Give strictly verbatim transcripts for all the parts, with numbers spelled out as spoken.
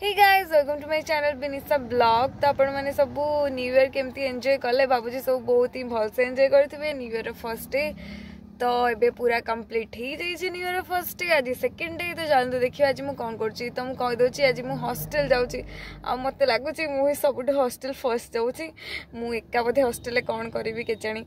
Hey guys welcome to my channel Binisa blog. तो आपण मैंने सब न्यू ईयर केमती एंजॉय कले बाबूजी सब बहुत ही भल से एंजॉय करथिबे न्यू ईयर फर्स्ट डे। तो एबे पूरा कंप्लीट ही जाइए न्यू ईयर फर्स्ट डे आज सेकंड डे। तो चलते देखिए आज मु कौन करछि। तो मु कहि दोछि आज मु हॉस्टल जाउछि आ मते लागुछि मु ही सबुठ हॉस्टल फर्स्ट जाउछि। मु एका बधे हॉस्टल ले कौन करबी के जानी।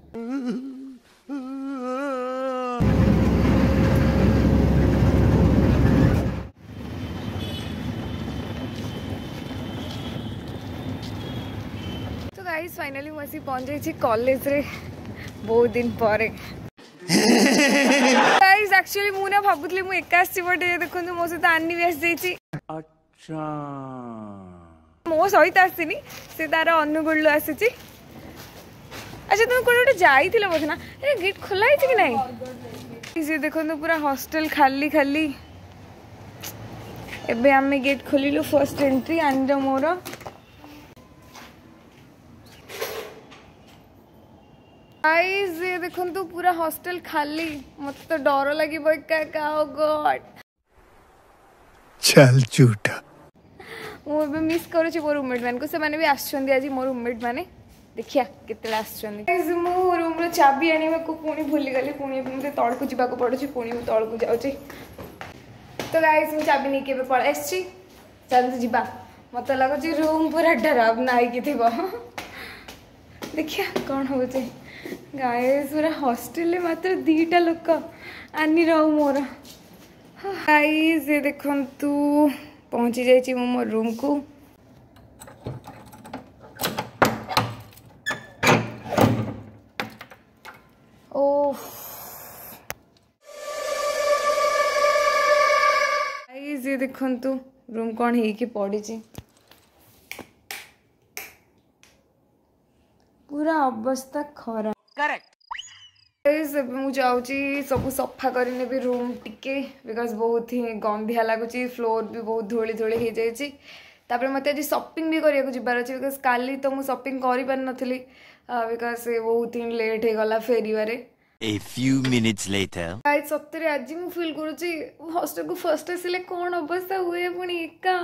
गाइस फाइनली मुझे पहुंच जाइए कॉलेज रे बहुत दिन पर। गाइस एक्चुअली मु ना भाबुतली मु एका आसी बटे देखंतु मो सहित आनी भी आसी जाइछि। अच्छा मो सहित आसीनी से तार अनुगुळ आसीछि। अच्छा तुम कोन गोटे जाइथिलो बोथ ना ए गेट खोला है कि नहीं। इसे देखंतु पूरा हॉस्टल खाली खाली। एबे हमें गेट खोलिलु फर्स्ट एंट्री आनी मोर। गाइस ये देखो तो पूरा हॉस्टल खाली मत तो डर लगी एका एका। ओ गॉड चल झूठा मु एबे मिस करूची मो रूममेट मान को। से माने भी आछन आज मो रूममेट माने देखिया केते आछन। गाइस मु रूम रो चाबी आनिबा को पुणी भूली गली। पुणी मते तळ को जिबा को पड़ुची। पुणी मु तळ को जाउची। तो गाइस मु चाबी नहीं केबे पळ आछी। चल जिबा मते लागुची रूम पूरा डराव नाइ कि थिबो। देखिया कोन होचे। गाइस पूरा हॉस्टल मात्र दीटा लोक आनी रहू मोर। गाइस ये देखंतु पहुंची जाइए मो मोर रूम को। ओह गाइस ये देखंतु रूम कौन है कि पड़ी ची। पूरा अवस्था खराब। करेक्ट मु जाऊँगी सब सफा करने भी रूम टिके बिकॉज बहुत ही गंधिया लगुच। फ्लोर भी बहुत धूली धूली हो जापर। मत आज शॉपिंग भी करने जबार अच्छे बिकॉज काली तो मुझे शॉपिंग कर पार नी बिकॉज बहुत ही लेट हो गला फेरिबारे। A few minutes later. Guys सत्तरे आज मु फील करूची हॉस्टल को फर्स्ट आसिले कौन अवस्था हुए पुणी एका।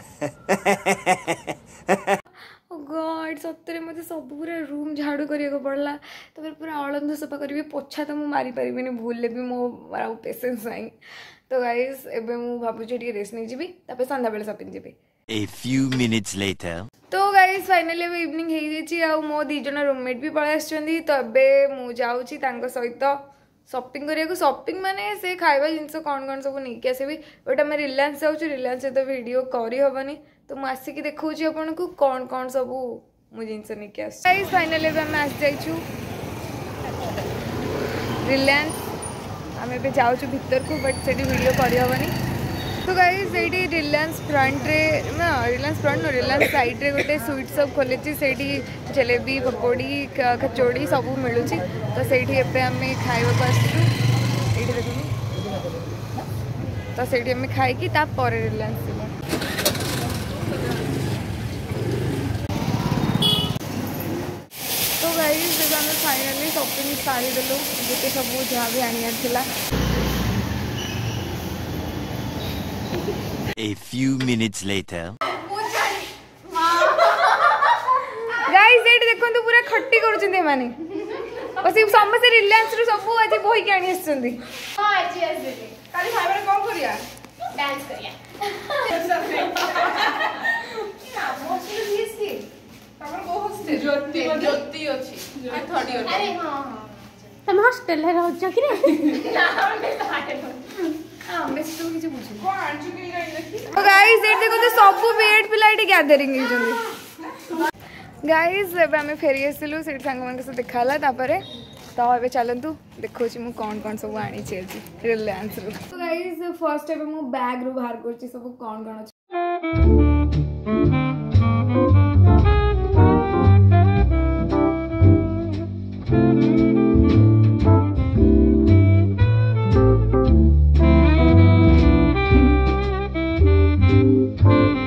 ओ गॉड सत्तरे मते सब पूरा रूम झाड़ू करिया पड़ला। तो पूरा अलंध सफा करी पोछा तो मु मारी पारिबिनी भूल भी मो पेशेंस नहीं। तो गाइस एबे मु भाबुची टी रेस्ट नहीं जीबी तापर संध्या बेले शॉपिंग जीबी। A few minutes later. तो गाइस फाइनली अब इवनिंग हो जाइए आ मो दी जन रूममेट भी पळै आछंदी। तो एबे मु जाउची तांको सहित शॉपिंग करिया। शॉपिंग माने से खाइबा जिंस कौन कौन सब नहीं आसबि बट आम रिलायंस जाऊँ। रिलायंस से तो वीडियो करी हबनी तो मुझे आसिक देखा आपन को कौन कौन सब मु जिनस नहीं आस। गाइस फाइनली अब आम आसी जाइछु रिलायंस। आम ए जाऊँ भीतर को बट से वीडियो करी हबनी। तो गाइस ये रिलायंस फ्रंट रे ना रिलायंस फ्रंट नो रिलायंस साइड रे गोटे स्वीट शॉप खोली। से जलेबी पकोड़ी कचौड़ी सब मिलूँ। तो से आम खाइबा आसू ये देखो। तो से आम खाई तापर रिलायंस। तो गाइस जब आम फाइनली शॉपिंग सारीदेलु जिते सब जहाँ भी आनियार थिला। A few minutes later. Guys एटी देखंतु पूरा खट्टी करूछन्ते माने बस समस्त रिलायंस रो सब आज बोही के आनी आछन्ती। हां आज आछे काली भाई कोन करिया डांस करिया। ना मोस्टली बीएससी तमर को हॉस्टल ज्योति ज्योति अछि आ थर्ड ईयर। अरे हां हां तुम हॉस्टल रे रह छ कि रे। ना हम नहीं हां मैं तो किछ पूछी कोन आंचु के गई। तो गाइस ए देखो तो सब वेट पिला एटी गैदरिंग हे जंदी। गाइस एबे हमें फेरी आसिलु से सांग मन से देखाला तापरे। तो एबे चलंतु देखो छी मु कोन कोन सब आनी छी आज रिलायंस रो। तो गाइस फर्स्ट एबे मु बैग रो बाहर करछि सब कोन कोन अछि। Thank you.